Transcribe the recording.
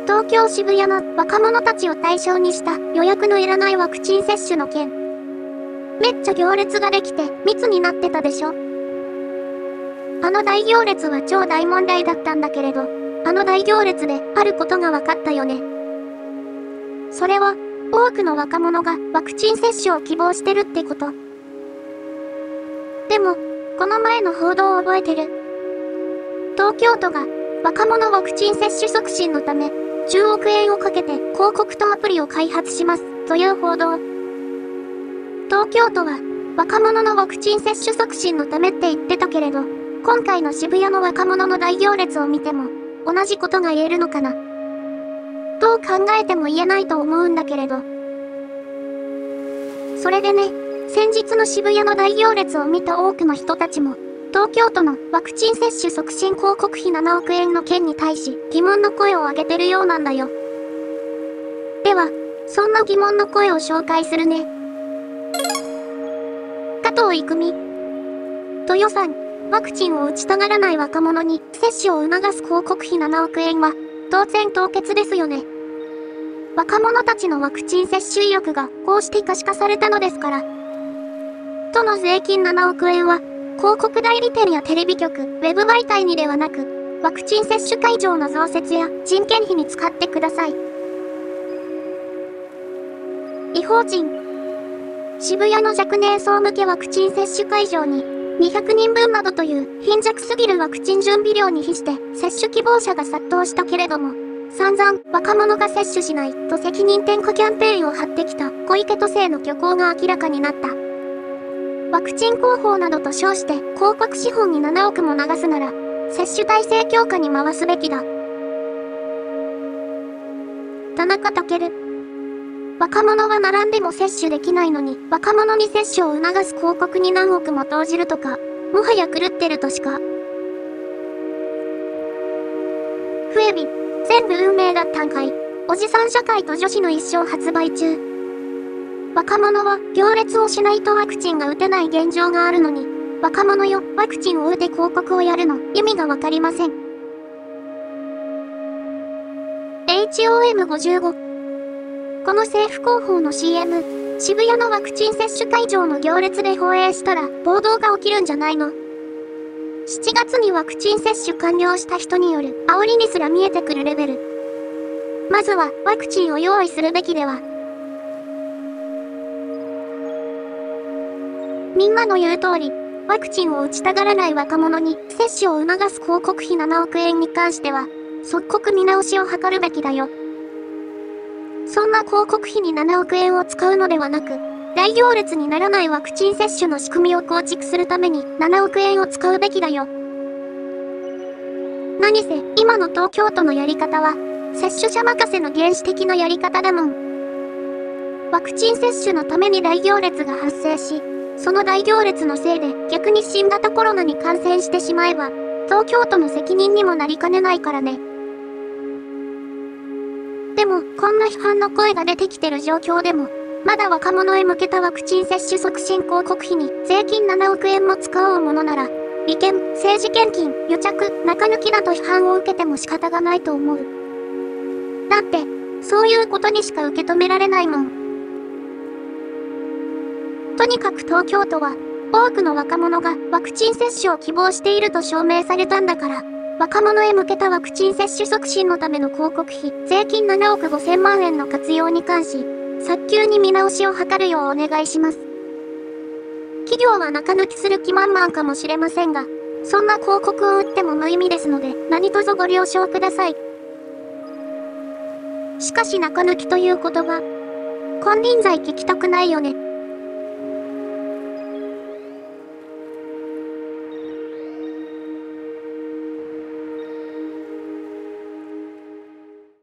東京渋谷の若者たちを対象にした予約のいらないワクチン接種の件。めっちゃ行列ができて密になってたでしょ。あの大行列は超大問題だったんだけれど、あの大行列であることが分かったよね。それは、多くの若者がワクチン接種を希望してるってこと。でも、この前の報道を覚えてる？東京都が若者ワクチン接種促進のため、10億円をかけて広告とアプリを開発しますという報道。東京都は若者のワクチン接種促進のためって言ってたけれど、今回の渋谷の若者の大行列を見ても同じことが言えるのかな。どう考えても言えないと思うんだけれど。それでね、先日の渋谷の大行列を見た多くの人たちも、東京都のワクチン接種促進広告費7億円の件に対し疑問の声を上げてるようなんだよ。では、そんな疑問の声を紹介するね。加藤郁美。都予算、ワクチンを打ちたがらない若者に接種を促す広告費7億円は、当然凍結ですよね。若者たちのワクチン接種意欲がこうして可視化されたのですから。都の税金7億円は、広告代理店やテレビ局、ウェブ媒体にではなく、ワクチン接種会場の増設や人件費に使ってください。違法人。渋谷の若年層向けワクチン接種会場に、200人分などという貧弱すぎるワクチン準備量に比して接種希望者が殺到したけれども、散々若者が接種しないと責任転嫁キャンペーンを張ってきた小池都政の虚構が明らかになった。ワクチン広報などと称して広告資本に7億も流すなら、接種体制強化に回すべきだ。田中健。若者は並んでも接種できないのに、若者に接種を促す広告に何億も投じるとか、もはや狂ってるとしか。フエビ、全部運命だったんかい。おじさん社会と女子の一生発売中。若者は行列をしないとワクチンが打てない現状があるのに、若者よ、ワクチンを打て広告をやるの、意味がわかりません。HOM55。この政府広報の CM、渋谷のワクチン接種会場の行列で放映したら暴動が起きるんじゃないの？ 7 月にワクチン接種完了した人による煽りにすら見えてくるレベル。まずはワクチンを用意するべきでは。みんなの言う通り、ワクチンを打ちたがらない若者に接種を促す広告費7億円に関しては、即刻見直しを図るべきだよ。そんな広告費に7億円を使うのではなく、大行列にならないワクチン接種の仕組みを構築するために7億円を使うべきだよ。何せ、今の東京都のやり方は、接種者任せの原始的なやり方だもん。ワクチン接種のために大行列が発生し、その大行列のせいで逆に新型コロナに感染してしまえば、東京都の責任にもなりかねないからね。でも、こんな批判の声が出てきてる状況でも、まだ若者へ向けたワクチン接種促進広告費に税金7億円も使おうものなら、利権、政治献金、癒着、中抜きだと批判を受けても仕方がないと思う。だって、そういうことにしか受け止められないもん。とにかく東京都は、多くの若者がワクチン接種を希望していると証明されたんだから、若者へ向けたワクチン接種促進のための広告費、税金7億5千万円の活用に関し、早急に見直しを図るようお願いします。企業は中抜きする気満々かもしれませんが、そんな広告を打っても無意味ですので、何卒ご了承ください。しかし中抜きという言葉、金輪際聞きたくないよね。